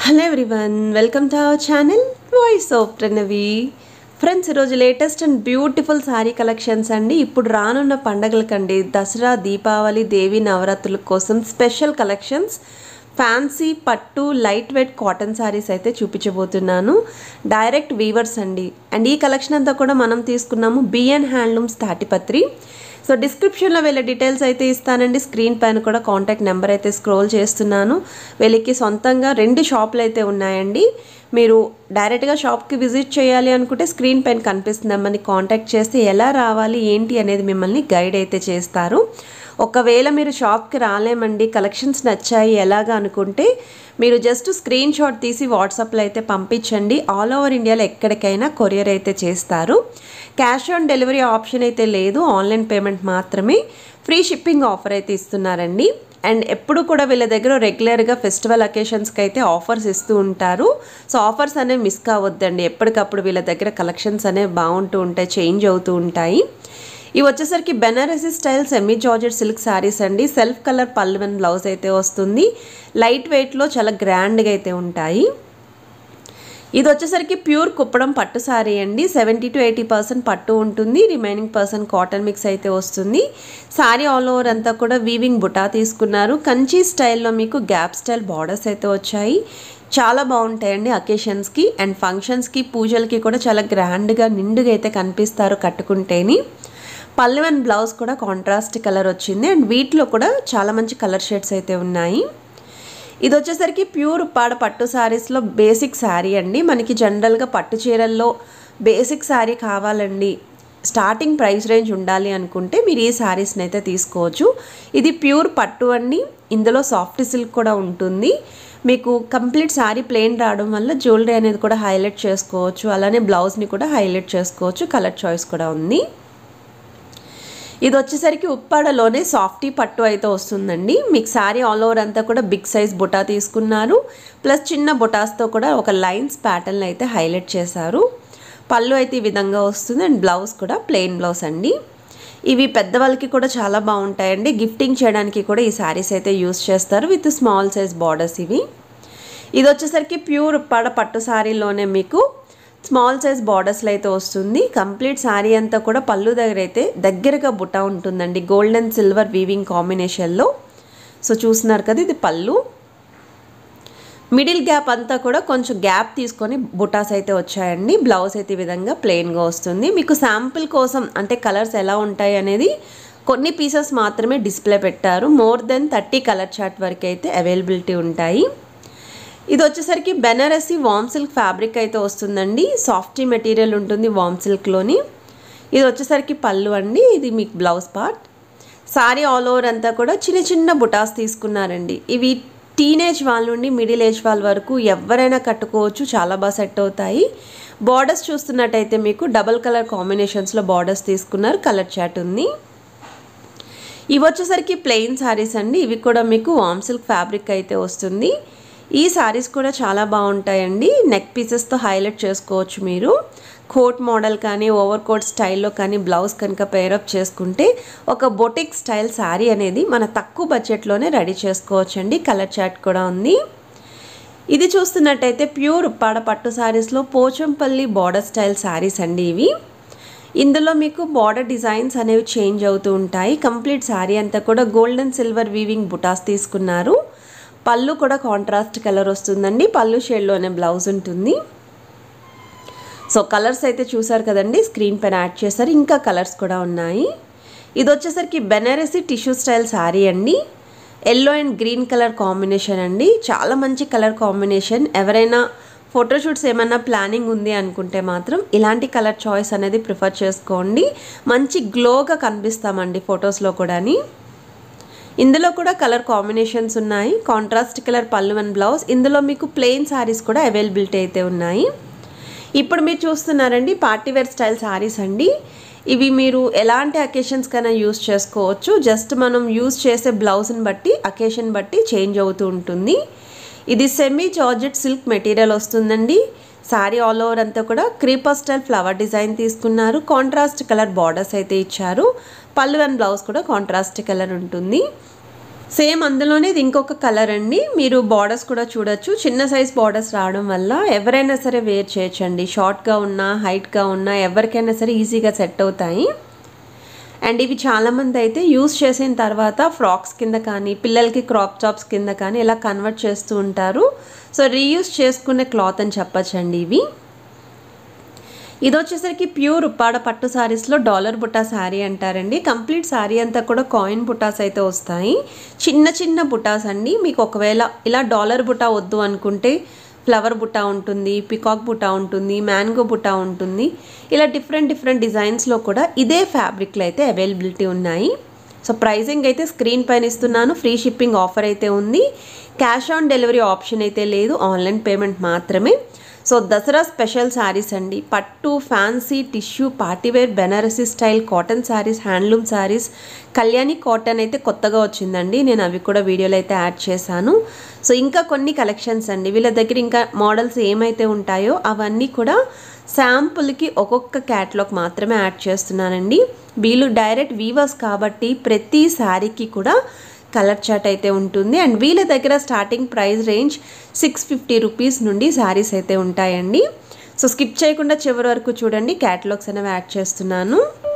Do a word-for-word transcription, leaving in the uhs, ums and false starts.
Hello everyone, welcome to our channel voice of Pranavi. Friends, ఈరోజు latest and beautiful sari collections అండి. ఇప్పుడు రానున్న పండగలకండి, దసరా, దీపావళి, దేవి నవరాత్రుల కోసం స్పెషల్ కలెక్షన్స్ ఫ్యాన్సీ పట్టు లైట్ వెయిట్ కాటన్ శారీస్ అయితే చూపించబోతున్నాను. డైరెక్ట్ వీవర్స్ అండి. అండ్ ఈ కలెక్షన్ అంతా కూడా మనం తీసుకున్నాము బిఎన్ హ్యాండ్లూమ్స్ తాటిపత్రి. సో డిస్క్రిప్షన్లో వీళ్ళ డీటెయిల్స్ అయితే ఇస్తానండి. స్క్రీన్ పైన కూడా కాంటాక్ట్ నెంబర్ అయితే స్క్రోల్ చేస్తున్నాను. వీళ్ళకి సొంతంగా రెండు షాపులు అయితే ఉన్నాయండి. మీరు డైరెక్ట్గా షాప్కి విజిట్ చేయాలి అనుకుంటే స్క్రీన్ పైన కనిపిస్తుంది, మిమ్మల్ని కాంటాక్ట్ చేస్తే ఎలా రావాలి ఏంటి అనేది మిమ్మల్ని గైడ్ అయితే చేస్తారు. ఒకవేళ మీరు షాప్కి రాలేమండి, కలెక్షన్స్ నచ్చాయి ఎలాగా అనుకుంటే మీరు జస్ట్ స్క్రీన్ షాట్ తీసి వాట్సాప్లో అయితే పంపించండి. ఆల్ ఓవర్ ఇండియాలో ఎక్కడికైనా కొరియర్ అయితే చేస్తారు. క్యాష్ ఆన్ డెలివరీ ఆప్షన్ అయితే లేదు, ఆన్లైన్ పేమెంట్ మాత్రమే. ఫ్రీ షిప్పింగ్ ఆఫర్ అయితే ఇస్తున్నారండి. అండ్ ఎప్పుడు కూడా వీళ్ళ దగ్గర రెగ్యులర్గా ఫెస్టివల్ అకేషన్స్కి అయితే ఆఫర్స్ ఇస్తూ ఉంటారు. సో ఆఫర్స్ అనేవి మిస్ కావద్దండి. ఎప్పటికప్పుడు వీళ్ళ దగ్గర కలెక్షన్స్ అనేవి బాగుంటూ ఉంటాయి, చేంజ్ అవుతూ ఉంటాయి. ఇవి వచ్చేసరికి Banarasi style semi georgette silk saris అండి. సెల్ఫ్ కలర్ పళ్ళు అండ్ బ్లౌజ్ అయితే వస్తుంది. లైట్ వెయిట్లో చాలా గ్రాండ్గా అయితే ఉంటాయి. ఇది వచ్చేసరికి ప్యూర్ కుప్పడం పట్టు శారీ అండి. సెవెంటీ టు ఎయిటీ పర్సెంట్ పట్టు ఉంటుంది, రిమైనింగ్ పర్సెంట్ కాటన్ మిక్స్ అయితే వస్తుంది. శారీ ఆల్ ఓవర్ అంతా కూడా వీవింగ్ బుటా తీసుకున్నారు. కంచి స్టైల్లో మీకు గ్యాప్ స్టైల్ బార్డర్స్ అయితే వచ్చాయి. చాలా బాగుంటాయండి అకేషన్స్కి అండ్ ఫంక్షన్స్కి, పూజలకి కూడా చాలా గ్రాండ్గా నిండుగా అయితే కనిపిస్తారు కట్టుకుంటేని. పళ్ళు అండ్ బ్లౌజ్ కూడా కాంట్రాస్ట్ కలర్ వచ్చింది. అండ్ వీటిలో కూడా చాలా మంచి కలర్ షేడ్స్ అయితే ఉన్నాయి. ఇది వచ్చేసరికి ప్యూర్ ఉప్పాడ పట్టు శారీస్లో బేసిక్ శారీ అండి. మనకి జనరల్గా పట్టు చీరల్లో బేసిక్ శారీ కావాలండి, స్టార్టింగ్ ప్రైస్ రేంజ్ ఉండాలి అనుకుంటే మీరు ఈ శారీస్ని అయితే తీసుకోవచ్చు. ఇది ప్యూర్ పట్టు అండి. ఇందులో సాఫ్ట్ సిల్క్ కూడా ఉంటుంది. మీకు కంప్లీట్ శారీ ప్లెయిన్ రావడం వల్ల జ్యువెలరీ అనేది కూడా హైలైట్ చేసుకోవచ్చు. అలానే బ్లౌజ్ని కూడా హైలైట్ చేసుకోవచ్చు. కలర్ చాయిస్ కూడా ఉంది. ఇది వచ్చేసరికి ఉప్పాడలోనే సాఫ్టీ పట్టు అయితే వస్తుందండి. మీకు శారీ ఆల్ ఓవర్ అంతా కూడా బిగ్ సైజ్ బుటా తీసుకున్నారు. ప్లస్ చిన్న బుటాస్తో కూడా ఒక లైన్స్ ప్యాటర్న్ అయితే హైలైట్ చేశారు. పళ్ళు అయితే ఈ విధంగా వస్తుంది. అండ్ బ్లౌజ్ కూడా ప్లెయిన్ బ్లౌజ్ అండి. ఇవి పెద్దవాళ్ళకి కూడా చాలా బాగుంటాయండి. గిఫ్టింగ్ చేయడానికి కూడా ఈ శారీస్ అయితే యూస్ చేస్తారు విత్ స్మాల్ సైజ్ బార్డర్స్ ఇవి. ఇది వచ్చేసరికి ప్యూర్ ఉప్పాడ పట్టు శారీలోనే మీకు స్మాల్ సైజ్ బార్డర్స్లో అయితే వస్తుంది. కంప్లీట్ శారీ అంతా కూడా పళ్ళు దగ్గర అయితే దగ్గరగా బుట్ట ఉంటుందండి, గోల్డ్ అండ్ సిల్వర్ వీవింగ్ కాంబినేషన్లో. సో చూస్తున్నారు కదా, ఇది పళ్ళు. మిడిల్ గ్యాప్ అంతా కూడా కొంచెం గ్యాప్ తీసుకొని బుటాస్ అయితే వచ్చాయండి. బ్లౌజ్ అయితే ఈ విధంగా ప్లెయిన్గా వస్తుంది. మీకు శాంపిల్ కోసం అంటే కలర్స్ ఎలా ఉంటాయి అనేది కొన్ని పీసెస్ మాత్రమే డిస్ప్లే పెట్టారు. More than thirty colour chart వరకు అయితే అవైలబిలిటీ ఉంటాయి. ఇది వచ్చేసరికి బెనారసీ వామ్ సిల్క్ ఫ్యాబ్రిక్ అయితే వస్తుందండి. సాఫ్టీ మెటీరియల్ ఉంటుంది వామ్ సిల్క్లోని. ఇది వచ్చేసరికి పళ్ళు అండి. ఇది మీకు blouse part. Sari all over అంతా కూడా చిన్న చిన్న బుటాస్ తీసుకున్నారండి. ఇవి టీనేజ్ వాళ్ళ నుండి మిడిల్ ఏజ్ వాళ్ళ వరకు ఎవరైనా కట్టుకోవచ్చు, చాలా బాగా సెట్ అవుతాయి. బార్డర్స్ చూస్తున్నట్టయితే మీకు డబల్ కలర్ కాంబినేషన్స్లో బార్డర్స్ తీసుకున్నారు. కలర్ చాట్ ఉంది. ఇవి వచ్చేసరికి ప్లెయిన్ శారీస్ అండి. ఇవి కూడా మీకు వామ్ సిల్క్ ఫ్యాబ్రిక్ అయితే వస్తుంది. ఈ శారీస్ కూడా చాలా బాగుంటాయండి. నెక్ పీసెస్తో హైలైట్ చేసుకోవచ్చు మీరు. కోట్ మోడల్ కానీ ఓవర్ కోట్ స్టైల్లో కానీ బ్లౌజ్ కనుక పేరప్ చేసుకుంటే ఒక బొటిక్ స్టైల్ శారీ అనేది మన తక్కువ బడ్జెట్లోనే రెడీ చేసుకోవచ్చండి. కలర్ చాట్ కూడా ఉంది. ఇది చూస్తున్నట్టయితే ప్యూర్ ఉప్పాడ పట్టు శారీస్లో పోచంపల్లి బార్డర్ స్టైల్ శారీస్ అండి ఇవి. ఇందులో మీకు బార్డర్ డిజైన్స్ అనేవి చేంజ్ అవుతూ ఉంటాయి. కంప్లీట్ శారీ అంతా కూడా గోల్డ్ అండ్ సిల్వర్ వీవింగ్ బుటాస్ తీసుకున్నారు. పళ్ళు కూడా కాంట్రాస్ట్ కలర్ వస్తుందండి. పళ్ళు షేడ్లోనే బ్లౌజ్ ఉంటుంది. సో కలర్స్ అయితే చూసారు కదండి, స్క్రీన్ పైన యాడ్ చేశారు. ఇంకా కలర్స్ కూడా ఉన్నాయి. ఇది వచ్చేసరికి బెనారసీ టిష్యూ స్టైల్ శారీ అండి. Yellow and green colour combination అండి. చాలా మంచి కలర్ కాంబినేషన్. ఎవరైనా ఫోటోషూట్స్ ఏమైనా ప్లానింగ్ ఉంది అనుకుంటే మాత్రం ఇలాంటి కలర్ చాయిస్ అనేది ప్రిఫర్ చేసుకోండి. మంచి గ్లోగా కనిపిస్తామండి ఫొటోస్లో కూడాని. ఇందులో కూడా కలర్ కాంబినేషన్స్ ఉన్నాయి. కాంట్రాస్ట్ కలర్ పళ్ళు అండ్ బ్లౌజ్. ఇందులో మీకు ప్లెయిన్ శారీస్ కూడా అవైలబిలిటీ అయితే ఉన్నాయి. ఇప్పుడు మీరు చూస్తున్నారండి పార్టీ వేర్ స్టైల్ శారీస్ అండి. ఇవి మీరు ఎలాంటి అకేషన్స్ కైనా యూస్ చేసుకోవచ్చు. జస్ట్ మనం యూస్ చేసే బ్లౌజ్ని బట్టి అకేషన్ బట్టి చేంజ్ అవుతూ ఉంటుంది. ఇది సెమీ జార్జెట్ సిల్క్ మెటీరియల్ వస్తుందండి. శారీ ఆల్ ఓవర్ అంతా కూడా క్రీపర్ స్టైల్ ఫ్లవర్ డిజైన్ తీసుకున్నారు. కాంట్రాస్ట్ కలర్ బార్డర్స్ అయితే ఇచ్చారు. పళ్ళు అండ్ బ్లౌజ్ కూడా కాంట్రాస్ట్ కలర్ ఉంటుంది. సేమ్ అందులోనే ఇది ఇంకొక కలర్ అండి. మీరు బార్డర్స్ కూడా చూడొచ్చు. చిన్న సైజ్ బార్డర్స్ రావడం వల్ల ఎవరైనా సరే వేర్ చేయొచ్చండి. షార్ట్గా ఉన్నా హైట్గా ఉన్నా ఎవరికైనా సరే ఈజీగా సెట్ అవుతాయి. అండ్ ఇవి చాలామంది అయితే యూస్ చేసిన తర్వాత ఫ్రాక్స్ కింద కానీ పిల్లలకి క్రాప్ టాప్స్ కింద కానీ ఇలా కన్వర్ట్ చేస్తూ ఉంటారు. సో రీయూస్ చేసుకునే క్లాత్ అని చెప్పచ్చండి ఇవి. ఇది వచ్చేసరికి ప్యూర్ ఉప్పాడ పట్టు శారీస్లో డాలర్ బుట్టా శారీ అంటారండి. కంప్లీట్ శారీ అంతా కూడా కాయిన్ బుటాస్ అయితే వస్తాయి. చిన్న చిన్న బుటాస్ అండి. మీకు ఒకవేళ ఇలా డాలర్ బుటా వద్దు అనుకుంటే ఫ్లవర్ బుటా ఉంటుంది, పికాక్ బుటా ఉంటుంది, మ్యాంగో బుటా ఉంటుంది. ఇలా డిఫరెంట్ డిఫరెంట్ డిజైన్స్లో కూడా ఇదే ఫ్యాబ్రిక్లో అయితే అవైలబిలిటీ ఉన్నాయి. సో ప్రైజింగ్ అయితే స్క్రీన్ పైన ఇస్తున్నాను. ఫ్రీ షిప్పింగ్ ఆఫర్ అయితే ఉంది. క్యాష్ ఆన్ డెలివరీ ఆప్షన్ అయితే లేదు, ఆన్లైన్ పేమెంట్ మాత్రమే. సో దసరా స్పెషల్ శారీస్ అండి. పట్టు, fancy, tissue, partywear, Banarasi style, cotton saris, handloom saris, Kalyani cotton అయితే కొత్తగా వచ్చిందండి. నేను అవి కూడా వీడియోలో అయితే యాడ్ చేశాను. సో ఇంకా కొన్ని కలెక్షన్స్ అండి. వీళ్ళ దగ్గర ఇంకా మోడల్స్ ఏమైతే ఉంటాయో అవన్నీ కూడా శాంపుల్కి ఒక్కొక్క క్యాటలాగ్ మాత్రమే యాడ్ చేస్తున్నానండి. వీళ్ళు డైరెక్ట్ వీవర్స్ కాబట్టి ప్రతి శారీకి కూడా కలర్ చార్ట్ అయితే ఉంటుంది. అండ్ వీళ్ళ దగ్గర starting price range six fifty rupees నుండి శారీస్ అయితే ఉంటాయండి. సో స్కిప్ చేయకుండా చివరి వరకు చూడండి, క్యాటలాగ్స్ అనేవి యాడ్ చేస్తున్నాను.